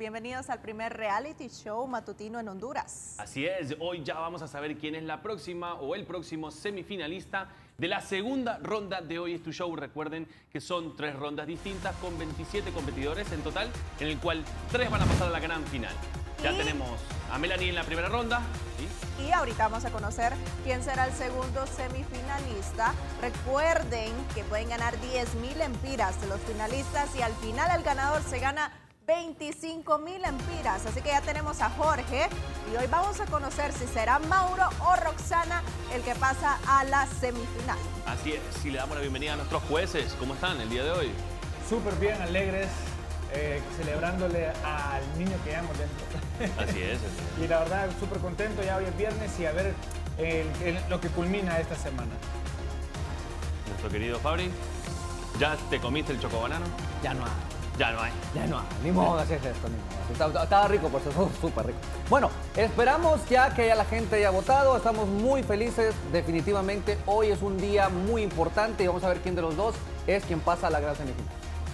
bienvenidos al primer reality show matutino en Honduras. Así es, hoy ya vamos a saber quién es la próxima o el próximo semifinalista de la segunda ronda de Hoy es tu Show. Recuerden que son 3 rondas distintas con 27 competidores en total, en el cual 3 van a pasar a la gran final. Ya tenemos a Melanie en la primera ronda. Y ahorita vamos a conocer quién será el segundo semifinalista. Recuerden que pueden ganar 10,000 empiras de los finalistas y al final el ganador se gana 25,000 empiras. Así que ya tenemos a Jorge y hoy vamos a conocer si será Mauro o Roxana el que pasa a la semifinal. Así es, y le damos la bienvenida a nuestros jueces. ¿Cómo están el día de hoy? Súper bien, alegres, celebrándole al niño que llevamos dentro. Así es. Y la verdad, súper contento, ya hoy es viernes y a ver lo que culmina esta semana. Nuestro querido Fabri, ¿ya te comiste el chocobanano? Ya no hay. Ya no hay. Ya no hay. Ni modo de hacer esto, ni modo. Estaba rico, por eso, súper rico. Bueno, esperamos ya que ya la gente haya votado. Estamos muy felices, definitivamente. Hoy es un día muy importante y vamos a ver quién de los dos es quien pasa a la gran semifinal.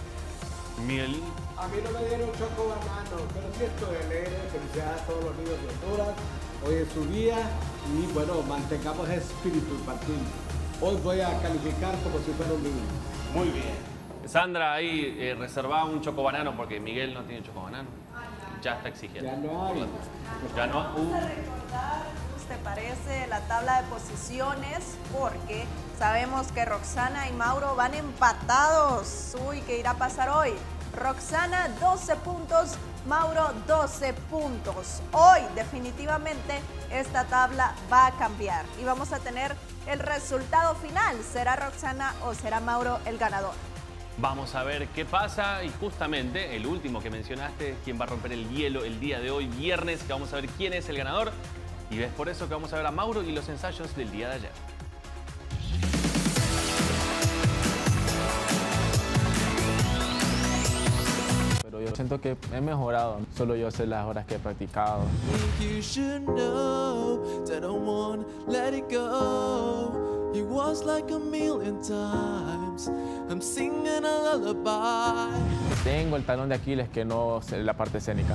Miguel. A mí no me dieron chocobanano, pero sí estoy alegre. Felicidades a todos los niños de Honduras. Hoy es su día y bueno, mantengamos ese espíritu infantil. Hoy voy a calificar como si fuera un niño. Muy bien. Sandra, ahí reservaba un chocobanano porque Miguel no tiene chocobanano. Ya está exigiendo. Ya no hay. Ya no. Vamos a recordar, ¿te parece la tabla de posiciones? Porque sabemos que Roxana y Mauro van empatados. Uy, ¿qué irá a pasar hoy? Roxana 12 puntos, Mauro 12 puntos. Hoy definitivamente esta tabla va a cambiar y vamos a tener el resultado final. ¿Será Roxana o será Mauro el ganador? Vamos a ver qué pasa y justamente el último que mencionaste es quien va a romper el hielo el día de hoy, viernes, que vamos a ver quién es el ganador. Y es por eso que vamos a ver a Mauro y los ensayos del día de ayer. Pero yo siento que he mejorado, solo yo sé las horas que he practicado. Tengo el talón de Aquiles que no sé la parte escénica.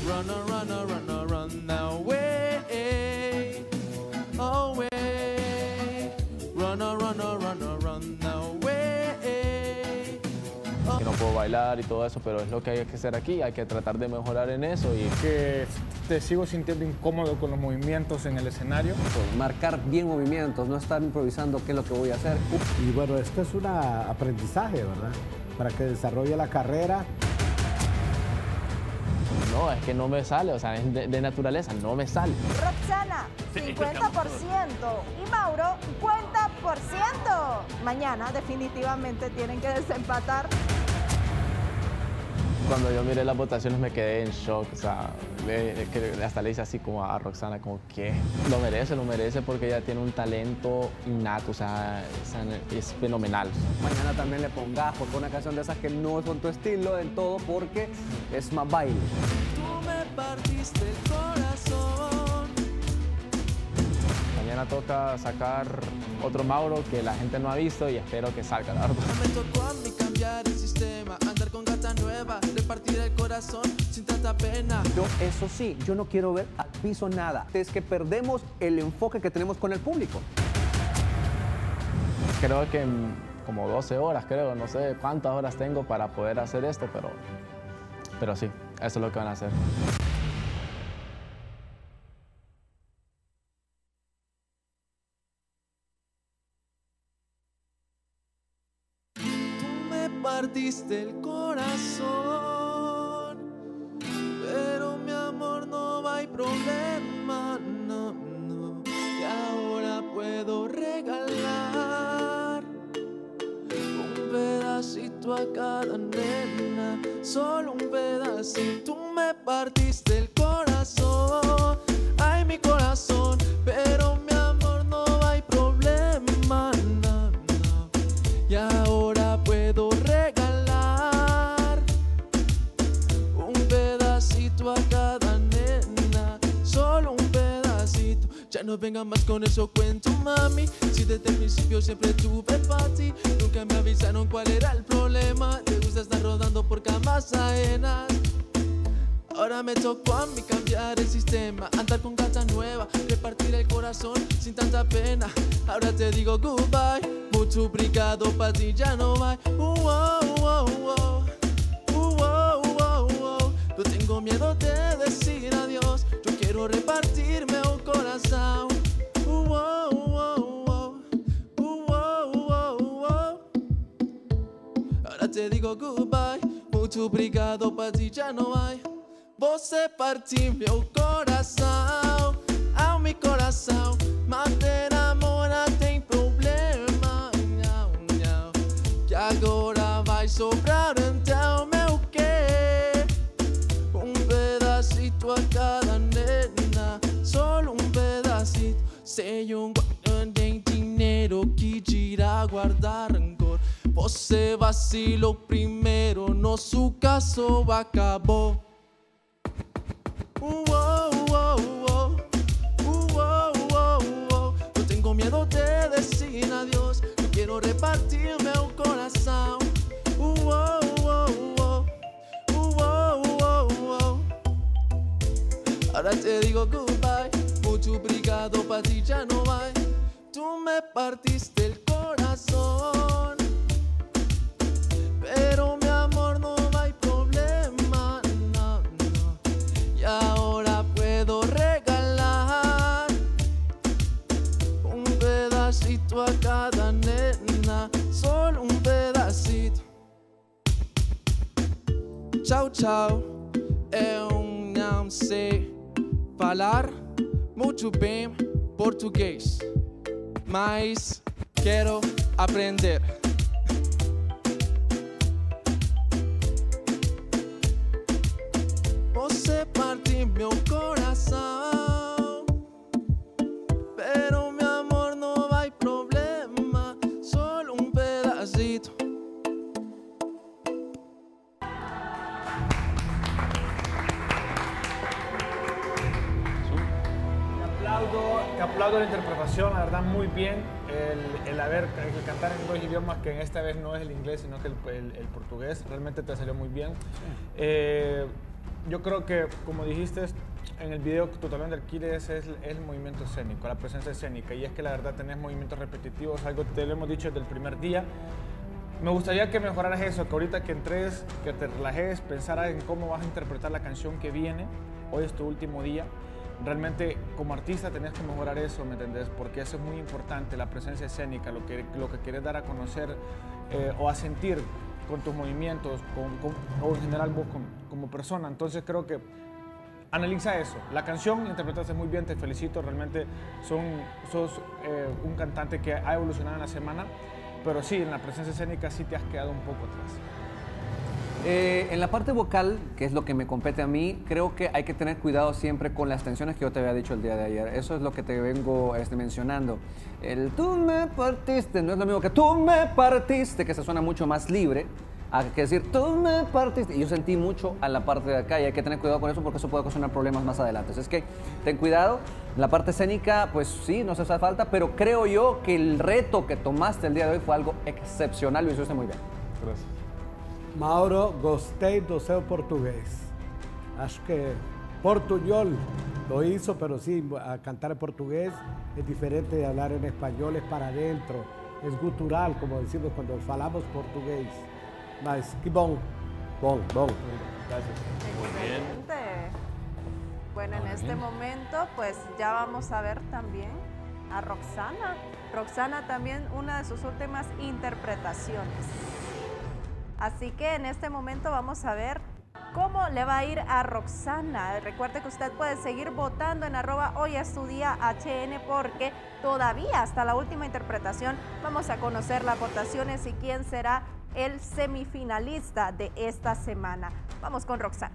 Que no puedo bailar y todo eso, pero es lo que hay que hacer aquí, hay que tratar de mejorar en eso. Y Que te sigo sintiendo incómodo con los movimientos en el escenario. Marcar bien movimientos, no estar improvisando qué es lo que voy a hacer. Y bueno, esto es un aprendizaje, ¿verdad? Para que desarrolle la carrera. no, es que no me sale, o sea, es de naturaleza, no me sale. Roxana, 50% y Mauro, 50%. Mañana definitivamente tienen que desempatar. Cuando yo miré las votaciones me quedé en shock, o sea, hasta le hice así como a Roxana, como que lo merece porque ella tiene un talento innato, o sea, es fenomenal. Mañana también le pongas una canción de esas que no es con tu estilo del todo porque es más baile. Tú me partiste el corazón. Mañana toca sacar otro Mauro que la gente no ha visto y espero que salga, la verdad. Me tocó a mí cambiar el sistema, andar con gata nueva, repartir el corazón sin tanta pena. Eso sí, yo no quiero ver al piso nada. Es que perdemos el enfoque que tenemos con el público. Creo que como 12 horas, creo, no sé cuántas horas tengo para poder hacer esto, pero sí, eso es lo que van a hacer. Partiste el corazón, pero mi amor no hay problema, no, no. Y ahora puedo regalar un pedacito a cada nena, solo un pedacito. Tú me partiste el corazón, ay mi corazón, pero mi amor no hay problema, no, no. Y ahora puedo regalar un pedacito a cada nena, solo un pedacito. Ya no vengan más con eso cuento, mami. Si desde el principio siempre tuve para ti, nunca me avisaron cuál era el problema. Te gusta estar rodando por camas ajenas. Ahora me tocó a mí cambiar el sistema, andar con gata nueva, repartir el corazón sin tanta pena. Ahora te digo goodbye, mucho obrigado, pa' ti ya no hay. No tengo miedo de decir adiós, yo quiero repartirme un corazón. Ahora te digo goodbye, mucho obrigado, pa' ti já não hay. Você partiu meu coração, ao meu coração, mas ter amor não tem problema, não, não. Que agora vai sobrar então meu quê? Pedacito a cada nena, solo pedacito. Sei guarda tem dinheiro que irá guardar rancor. Você vacilou primeiro, nosso caso acabou. No tengo miedo de decir adiós, yo quiero repartirme un corazón. Ahora te digo goodbye, mucho obrigado, pa' ti ya no hay. Tú me partiste el corazón, pero mi amor no hay problema, no, no. Y ahora puedo regalar un pedacito a cada nena, solo un pedacito. Chao, chao, eu não sei falar muito bem português, mas quero aprender. Você partiu meu coração, pero mi amor no hay problema, solo un pedacito. Te aplaudo la interpretación, la verdad, muy bien. El cantar en dos idiomas, que en esta vez no es el inglés, sino que el portugués, realmente te salió muy bien. Yo creo que, como dijiste, en el video tu talón de Aquiles es el movimiento escénico, la presencia escénica. Y es que la verdad tenés movimientos repetitivos, algo que te lo hemos dicho desde el primer día. Me gustaría que mejoraras eso, que ahorita que entres, que te relajes, pensaras en cómo vas a interpretar la canción que viene. Hoy es tu último día. Realmente, como artista, tenés que mejorar eso, ¿me entendés? Porque eso es muy importante, la presencia escénica, lo que quieres dar a conocer o a sentir con tus movimientos, o en general vos como persona. Entonces creo que analiza eso. La canción la interpretaste muy bien, te felicito. Realmente sos un cantante que ha evolucionado en la semana, pero sí, en la presencia escénica sí te has quedado un poco atrás. En la parte vocal, que es lo que me compete a mí, creo que hay que tener cuidado siempre con las tensiones que yo te había dicho el día de ayer. Eso es lo que te vengo mencionando. El tú me partiste no es lo mismo que tú me partiste, que se suena mucho más libre, a que decir tú me partiste. Y yo sentí mucho a la parte de acá y hay que tener cuidado con eso porque eso puede ocasionar problemas más adelante. Así es que ten cuidado. La parte escénica, pues sí, no se hace falta, pero creo yo que el reto que tomaste el día de hoy fue algo excepcional y lo hiciste muy bien. Gracias. Mauro, gostei do seu português. Acho que portuñol lo hizo, pero sí, a cantar en portugués es diferente de hablar en español, es para adentro, es gutural, como decimos cuando falamos portugués. Mas que bom, bom. Gracias. Excelente. Bueno, en este momento, pues ya vamos a ver también a Roxana. Roxana también, una de sus últimas interpretaciones. Así que en este momento vamos a ver cómo le va a ir a Roxana. Recuerde que usted puede seguir votando en @hoyestudiahn porque todavía hasta la última interpretación vamos a conocer las votaciones y quién será el semifinalista de esta semana. Vamos con Roxana.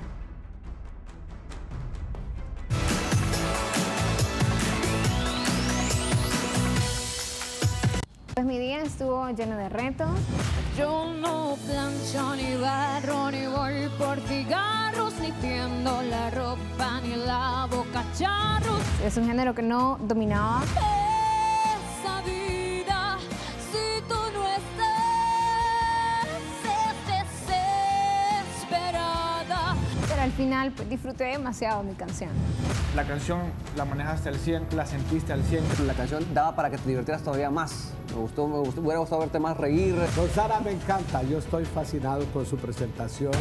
Pues mi día estuvo lleno de retos. Yo no plancho ni barro, ni voy por cigarros, ni tiendo la ropa, ni lavo cacharros. Es un género que no dominaba. Esa vida, si tú no estás, es desesperada. Pero al final pues, disfruté demasiado mi canción. La canción la manejaste al 100, la sentiste al 100. La canción daba para que te divirtieras todavía más. Me hubiera gustado verte más reír. Roxana me encanta, yo estoy fascinado con su presentación.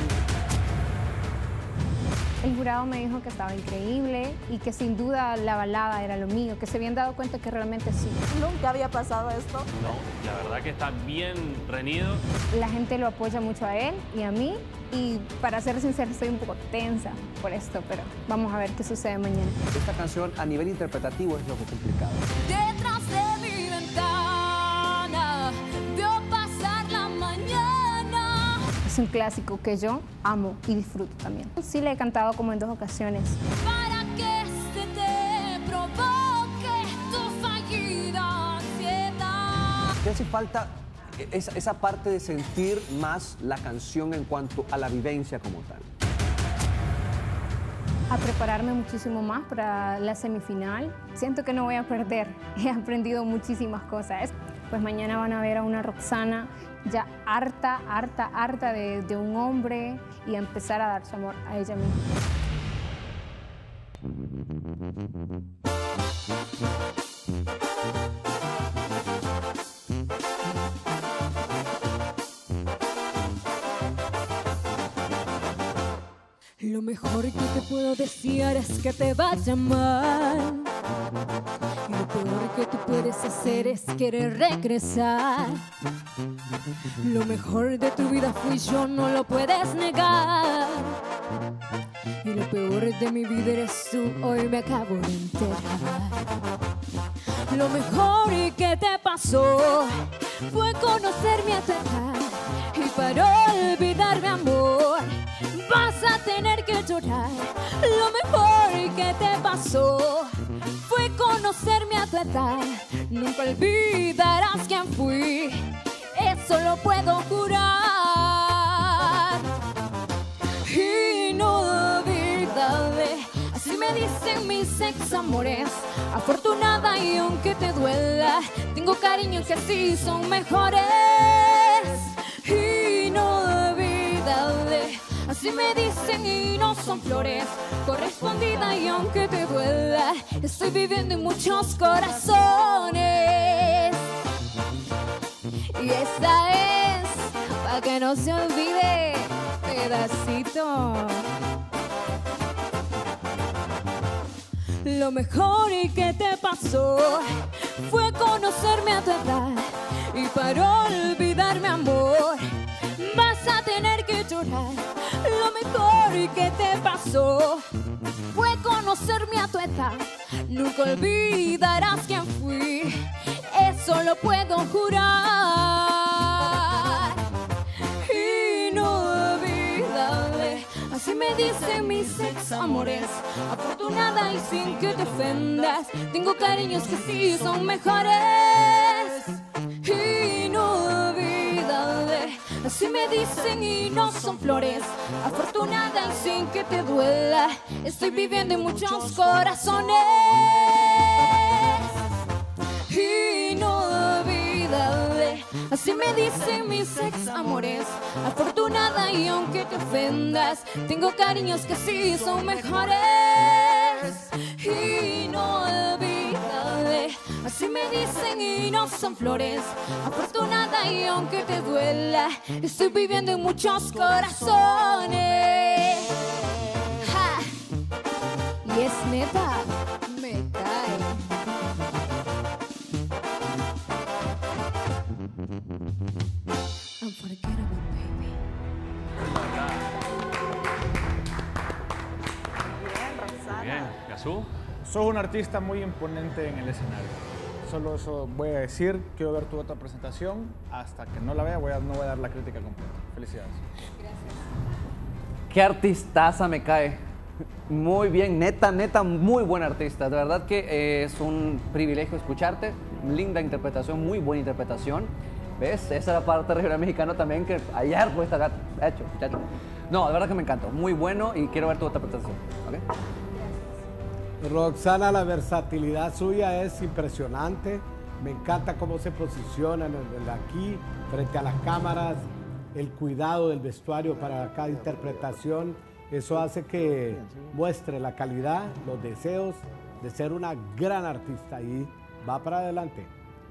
El jurado me dijo que estaba increíble y que sin duda la balada era lo mío, que se habían dado cuenta que realmente sí. Nunca había pasado esto. No, la verdad que está bien reñido. La gente lo apoya mucho a él y a mí y para ser sincera estoy un poco tensa por esto, pero vamos a ver qué sucede mañana. Esta canción a nivel interpretativo es lo que es complicado. Detrás de mi ventana veo pasar la mañana. Es un clásico que yo amo y disfruto también. Sí le he cantado como en 2 ocasiones. Para que se te provoque tu fallida ansiedad. ¿Qué hace falta esa parte de sentir más la canción en cuanto a la vivencia como tal? A prepararme muchísimo más para la semifinal. Siento que no voy a perder. He aprendido muchísimas cosas. Pues mañana van a ver a una Roxana ya harta de un hombre y a empezar a dar su amor a ella misma. Lo mejor que te puedo desear es que te vaya mal. Y lo peor que tú puedes hacer es querer regresar. Lo mejor de tu vida fui yo, no lo puedes negar. Y lo peor de mi vida eres tú, hoy me acabo de enterar. Lo mejor que te pasó fue conocerme a tu edad. Y para olvidarme, amor, vas a tener que llorar. Lo mejor que te pasó fue conocerme a tu edad. Nunca olvidarás quién fui, eso lo puedo jurar. Inolvidable, así me dicen mis ex amores. Afortunada y aunque te duela, tengo cariños que sí son mejores. Inolvidable, así me dicen y no son flores. Correspondida y aunque te duela, estoy viviendo en muchos corazones. Y esta es, pa' que no se olvide, pedacito. Lo mejor que te pasó fue conocerme a tu edad. Y para olvidarme, amor, vas a tener que llorar. Lo mejor que te pasó fue conocerme a tu edad. Nunca olvidarás quién fui, eso lo puedo jurar. Inolvidable, así me dicen mis ex amores. Afortunada y sin que te ofendas, tengo cariños que sí son mejores. Inolvidable, así me dicen y no son flores. Afortunada y sin que te duela, estoy viviendo en muchos corazones. Inolvidable, así me dicen mis ex amores. Afortunada y aunque te ofendas, tengo cariños que sí son mejores. Inolvidable, así me dicen y no son flores. Afortunada y aunque te duela, estoy viviendo en muchos corazones. Ja. Y es neta, me cae. Unforgettable, baby. Bien, Roxana. Bien, Gazú. Sos un artista muy imponente en el escenario. Solo eso voy a decir. Quiero ver tu otra presentación. Hasta que no la vea, no voy a dar la crítica completa. Felicidades. Qué artistaza me cae. Muy bien, neta, muy buen artista. De verdad que es un privilegio escucharte. Linda interpretación, muy buena interpretación. ¿Ves? Esa es la parte regional mexicana también que ayer pues está hecho, muchacho. No, de verdad que me encantó. Muy bueno y quiero ver tu otra presentación. ¿Okay? Roxana, la versatilidad suya es impresionante. Me encanta cómo se posiciona aquí, frente a las cámaras, el cuidado del vestuario para cada interpretación. Eso hace que muestre la calidad, los deseos de ser una gran artista y va para adelante.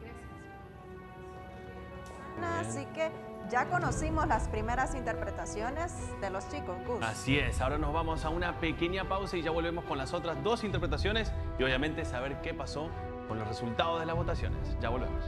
Así que ya conocimos las primeras interpretaciones de los chicos, Gus. Así es, ahora nos vamos a una pequeña pausa y ya volvemos con las otras dos interpretaciones y obviamente saber qué pasó con los resultados de las votaciones. Ya volvemos.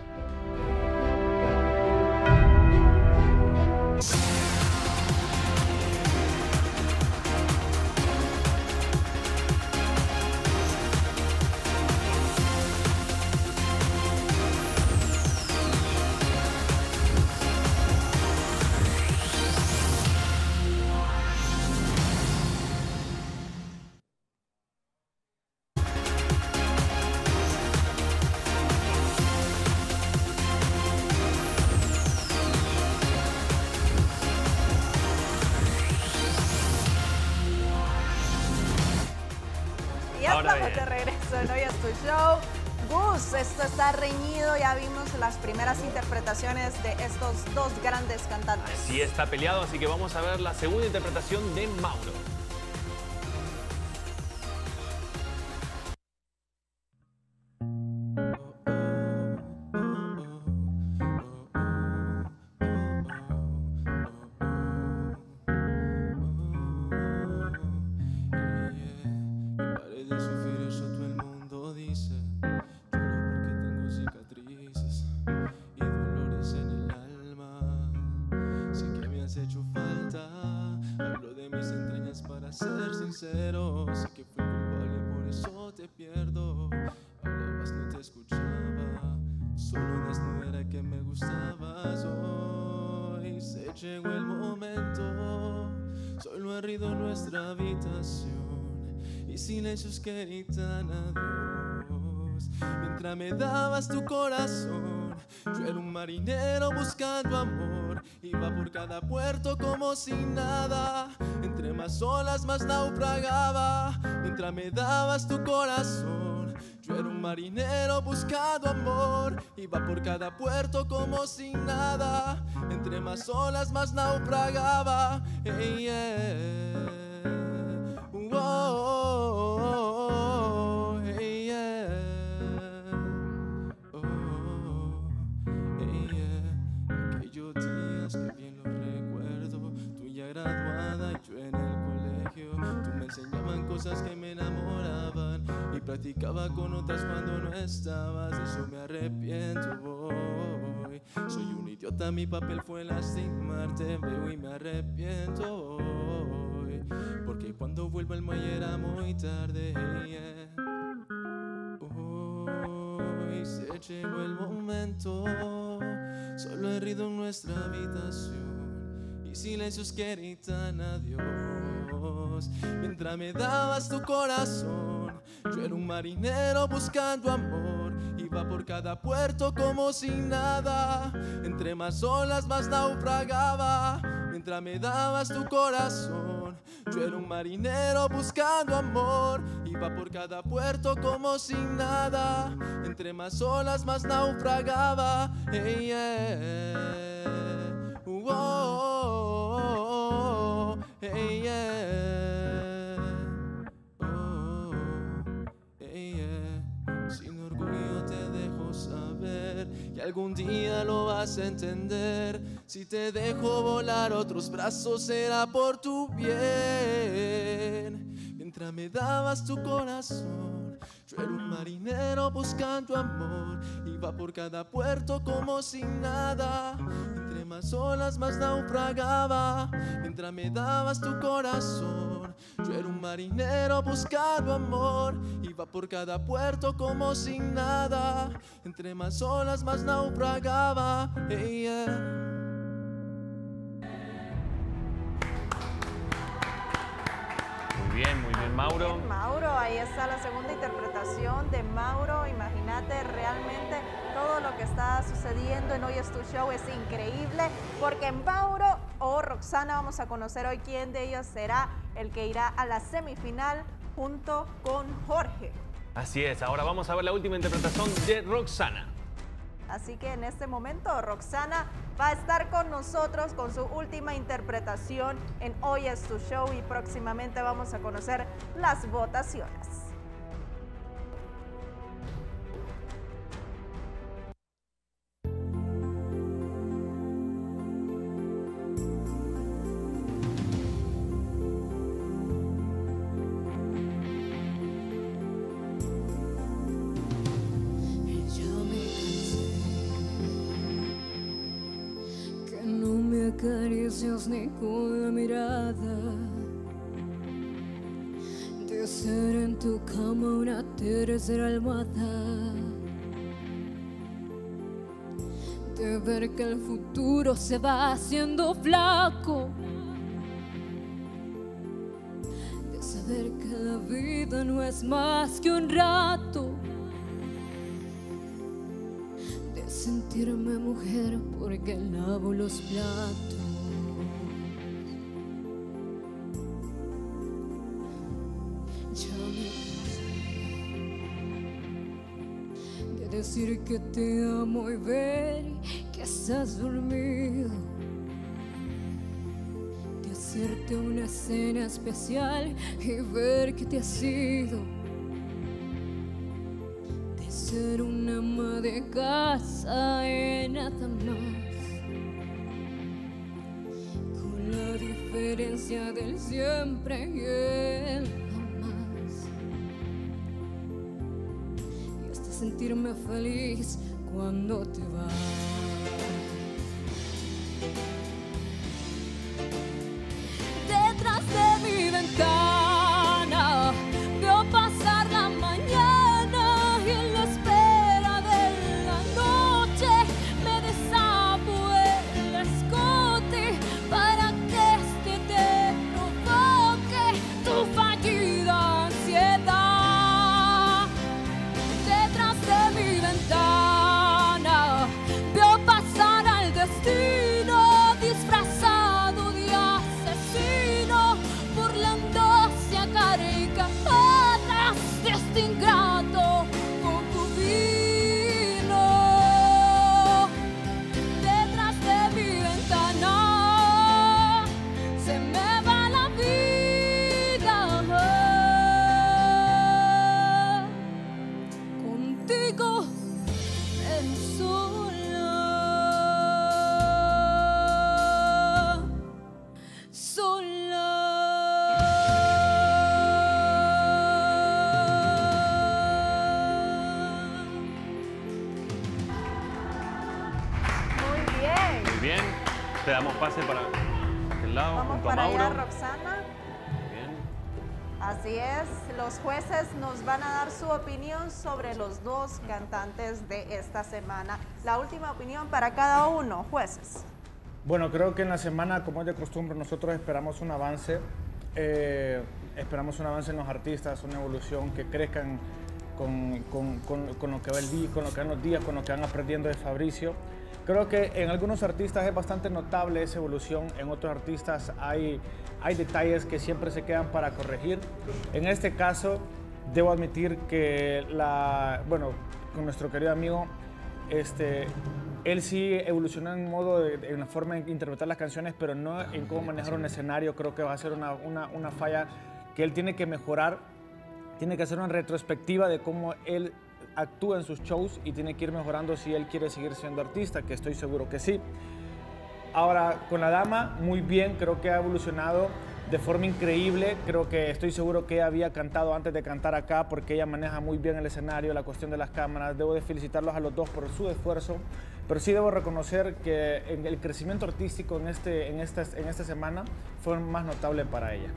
Ya estamos de regreso en Hoy es tu Show. Gus, esto está reñido, ya vimos las primeras interpretaciones de estos dos grandes cantantes. Sí, está peleado, así que vamos a ver la segunda interpretación de Mauro. Ser sincero, sé que fui culpable, por eso te pierdo. Hablabas, no te escuchaba, solo desnuda era que me gustabas. Hoy se llegó el momento, solo he ruido en nuestra habitación y silencios que gritan adiós. Mientras me dabas tu corazón, yo era un marinero buscando amor. Iba por cada puerto como si nada, entre más olas más naufragaba. Mientras me dabas tu corazón, yo era un marinero buscando amor. Iba por cada puerto como si nada, entre más olas más naufragaba. Hey, yeah. Oh, oh, oh, oh, hey, yeah. Oh, hey, yeah. Aquellos días que bien los recuerdo, tú ya graduada y yo en el colegio. Tú me enseñaban cosas que me enamoraban y practicaba con otras cuando no estabas. De eso me arrepiento hoy. Soy un idiota, mi papel fue lastimarte. Veo y me arrepiento hoy, porque cuando vuelvo al muelle era muy tarde. Yeah. Hoy se llegó el momento, solo he rido en nuestra habitación y silencios que gritan adiós. Mientras me dabas tu corazón, yo era un marinero buscando amor. Iba por cada puerto como si nada, entre más olas más naufragaba. Mientras me dabas tu corazón, yo era un marinero buscando amor. Iba por cada puerto como si nada, entre más olas más naufragaba. Hey, yeah. Oh, oh, oh, oh, hey, yeah. Oh, hey, yeah. Sin orgullo te dejo saber que algún día lo vas a entender. Si te dejo volar otros brazos será por tu bien. Mientras me dabas tu corazón, yo era un marinero buscando amor. Iba por cada puerto como si nada, entre más olas más naufragaba. Mientras me dabas tu corazón, yo era un marinero buscando amor. Iba por cada puerto como si nada, entre más olas más naufragaba. Hey, yeah. Muy bien, Mauro. Bien, Mauro, ahí está la segunda interpretación de Mauro. Imagínate, realmente todo lo que está sucediendo en Hoy es tu Show es increíble, porque Mauro o Roxana, vamos a conocer hoy quién de ellos será el que irá a la semifinal junto con Jorge. Así es, ahora vamos a ver la última interpretación de Roxana. Así que en este momento Roxana va a estar con nosotros con su última interpretación en Hoy es tu show y próximamente vamos a conocer las votaciones. Acaricias ni con la mirada, de ser en tu cama una tercera almohada, de ver que el futuro se va haciendo flaco, de saber que la vida no es más que un rato, de sentirme mujer porque lavo los platos. Ya me cansé de decir que te amo y ver que estás dormido, de hacerte una cena especial y ver que te has ido, de ser una ama de casa y nada más, con la diferencia del siempre y el jamás, y hasta sentirme feliz cuando te vas. Detrás de mi ventana veo pasar la mañana y en la espera de la noche me desabo el escote para que este te provoque tu fallida ansiedad. Detrás de mi ventana veo pasar al destino disfrazado de asesino, burlándose a carcajadas de este ingrato concubino. Detrás de mi ventana se me va la vida contigo en sola. Muy bien. Muy bien. Te damos pase para aquel lado, Vamos junto a para Mauro. allá, Roxana. Bien. Así es, los jueces nos van a dar su opinión sobre los dos cantantes de esta semana. La última opinión para cada uno, jueces. Bueno, creo que en la semana, como es de costumbre, nosotros esperamos un avance. Esperamos un avance en los artistas, una evolución, que crezcan con lo que va el día, con lo que van los días, con lo que van aprendiendo de Fabricio. Creo que en algunos artistas es bastante notable esa evolución, en otros artistas hay detalles que siempre se quedan para corregir. En este caso, debo admitir que con nuestro querido amigo, él sí evolucionó en en la forma de interpretar las canciones, pero no en cómo manejar un escenario. Creo que va a ser una falla que él tiene que mejorar. Tiene que hacer una retrospectiva de cómo él actúa en sus shows y tiene que ir mejorando si él quiere seguir siendo artista, que estoy seguro que sí. Ahora, con la dama, muy bien, creo que ha evolucionado de forma increíble. Creo que estoy seguro que ella había cantado antes de cantar acá, porque ella maneja muy bien el escenario, la cuestión de las cámaras. Debo de felicitarlos a los dos por su esfuerzo, pero sí debo reconocer que el crecimiento artístico en esta semana fue más notable para ella.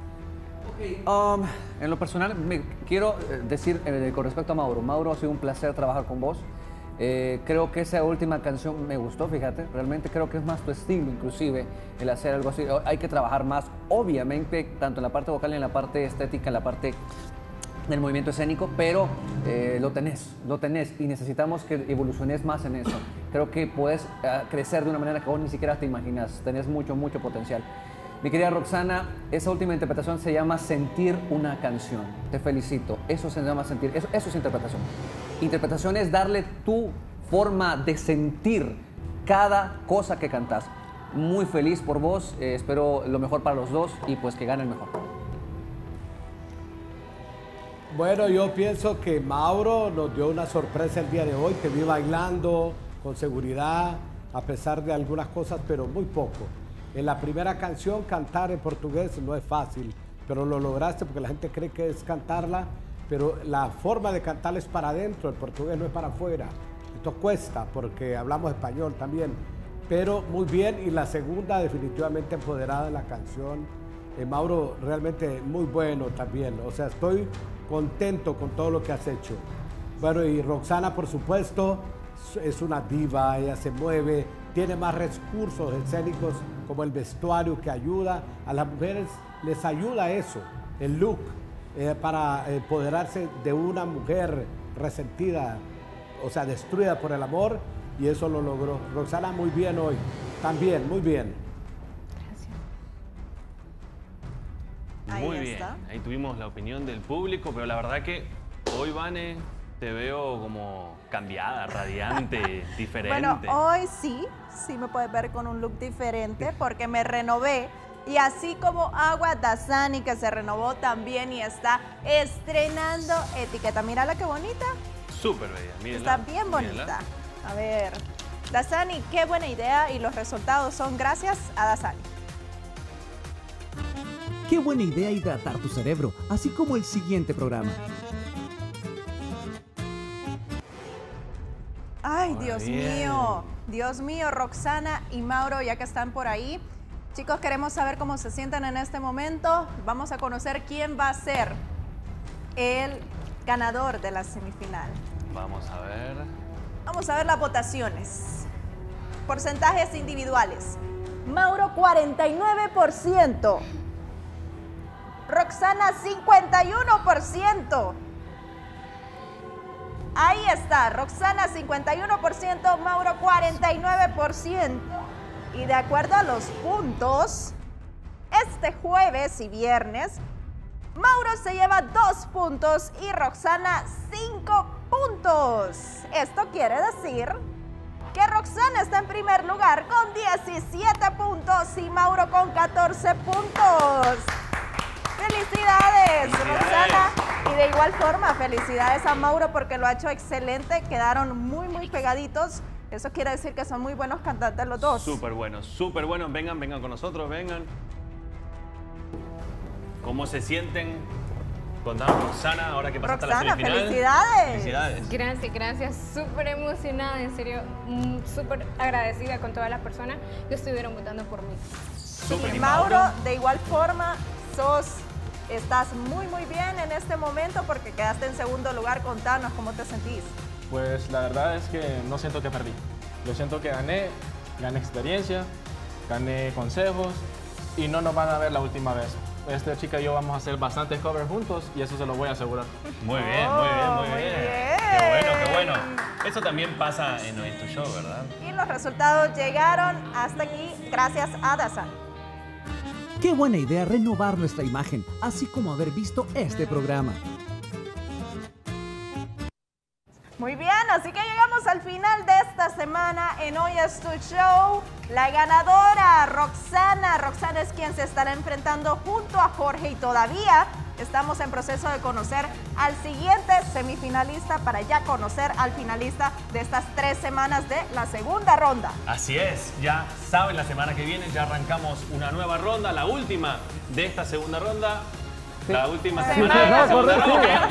En lo personal, quiero decir con respecto a Mauro. Mauro, ha sido un placer trabajar con vos. Creo que esa última canción me gustó, fíjate. Realmente creo que es más tu estilo, inclusive, el hacer algo así. Hay que trabajar más, obviamente, tanto en la parte vocal, en la parte estética, en la parte del movimiento escénico, pero lo tenés y necesitamos que evoluciones más en eso. Creo que puedes crecer de una manera que vos ni siquiera te imaginas. Tenés mucho potencial. Mi querida Roxana, esa última interpretación se llama sentir una canción. Te felicito. Eso se llama sentir. Eso es interpretación. Interpretación es darle tu forma de sentir cada cosa que cantas. Muy feliz por vos, espero lo mejor para los dos y pues que gane el mejor. Bueno, yo pienso que Mauro nos dio una sorpresa el día de hoy. Te vi bailando con seguridad, a pesar de algunas cosas, pero muy poco. En la primera canción, cantar en portugués no es fácil, pero lo lograste porque la gente cree que es cantarla, pero la forma de cantar es para adentro, el portugués no es para afuera. Esto cuesta porque hablamos español también, pero muy bien. Y la segunda, definitivamente empoderada de la canción. Mauro, realmente muy bueno también. O sea, estoy contento con todo lo que has hecho. Bueno, y Roxana, por supuesto, es una diva, ella se mueve, tiene más recursos escénicos como el vestuario que ayuda. A las mujeres les ayuda eso, el look, para empoderarse de una mujer resentida, o sea, destruida por el amor, y eso lo logró. Roxana, muy bien hoy, también, muy bien. Muy bien, ahí tuvimos la opinión del público, pero la verdad que hoy, Vane, te veo como cambiada, radiante, diferente. Bueno, hoy sí me puedes ver con un look diferente porque me renové. Y así como Agua Dasani, que se renovó también y está estrenando etiqueta. Mírala qué bonita. Súper bella, mírenla. Está bien bonita. Mírenla. A ver, Dasani, qué buena idea y los resultados son gracias a Dasani. Qué buena idea hidratar tu cerebro, así como el siguiente programa. Ay, Dios mío, Roxana y Mauro, ya que están por ahí. Chicos, queremos saber cómo se sienten en este momento. Vamos a conocer quién va a ser el ganador de la semifinal. Vamos a ver. Vamos a ver las votaciones. Porcentajes individuales. Mauro, 49%. Roxana, 51%. Ahí está, Roxana 51%, Mauro 49%. Y de acuerdo a los puntos, este jueves y viernes, Mauro se lleva 2 puntos y Roxana 5 puntos. Esto quiere decir que Roxana está en primer lugar con 17 puntos y Mauro con 14 puntos. ¡Felicidades, Roxana! Y de igual forma, felicidades a Mauro porque lo ha hecho excelente. Quedaron muy pegaditos. Eso quiere decir que son muy buenos cantantes los dos. Súper buenos, súper buenos. Vengan con nosotros, vengan. ¿Cómo se sienten? Contanos, Roxana, ahora que pasaste a la semifinal. ¡Felicidades! Gracias. Súper emocionada, en serio. Súper agradecida con todas las personas que estuvieron votando por mí. Sí, Mauro, de igual forma, estás muy bien en este momento porque quedaste en segundo lugar. Contanos cómo te sentís. Pues la verdad es que no siento que perdí. Yo siento que gané experiencia, gané consejos y no nos van a ver la última vez. Esta chica y yo vamos a hacer bastantes covers juntos y eso se lo voy a asegurar. Muy bien. Qué bueno. Eso también pasa en tu show, ¿verdad? Y los resultados llegaron hasta aquí gracias a Dasani. Qué buena idea renovar nuestra imagen, así como haber visto este programa. Muy bien, así que llegamos al final de esta semana en Hoy es tu Show. La ganadora, Roxana. Roxana es quien se estará enfrentando junto a Jorge y todavía estamos en proceso de conocer al siguiente semifinalista para ya conocer al finalista de estas 3 semanas de la segunda ronda. Así es, ya saben, la semana que viene ya arrancamos una nueva ronda, la última de esta segunda ronda. Sí. La última semana de la segunda ronda.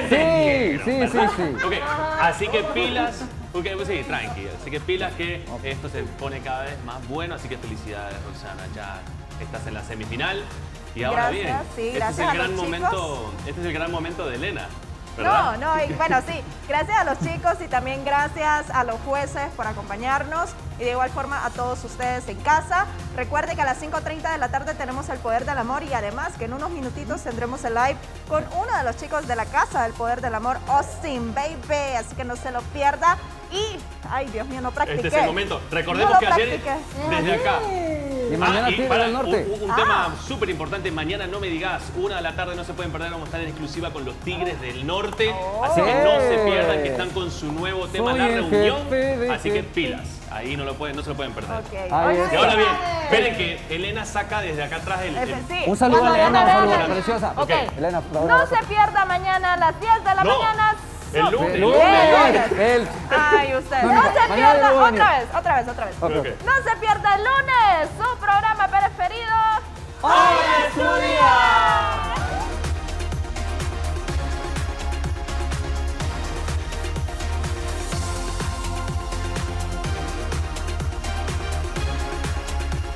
Sí. Ok, así que pilas. Ok, pues sí, tranqui. Así que pilas que esto se pone cada vez más bueno. Así que felicidades, Roxana. Ya estás en la semifinal. Y ahora bien, este es el gran momento de Elena, ¿verdad? Y bueno, sí, gracias a los chicos y también gracias a los jueces por acompañarnos y de igual forma a todos ustedes en casa. Recuerde que a las 5:30 de la tarde tenemos El Poder del Amor y además que en unos minutitos tendremos el live con uno de los chicos de la Casa del Poder del Amor, Austin Baby, así que no se lo pierda y, ay Dios mío, no practiqué. Este es el momento, recordemos que ayer desde acá Y mañana y Tigres para del Norte. un tema súper importante, mañana no me digas, 1 de la tarde no se pueden perder, vamos a estar en exclusiva con los Tigres del Norte, así que no se pierdan que están con su nuevo tema, Soy La el Reunión, jefe de así que jefe. pilas, ahí no se lo pueden perder. Ok. Ahí Oigan, está. Y ahora bien, esperen que Elena saca desde acá atrás el... sí. Un saludo Cuando a Elena, vean, un saludo, vean. preciosa. Ok. Elena, No se pierda mañana a las 10 de la No, mañana. el lunes. El lunes. Ay, ustedes. No, No no, se mañana pierda. yo voy a venir. Otra vez. Ok. No se pierda el lunes, su programa preferido. ¡Hoy es tu día!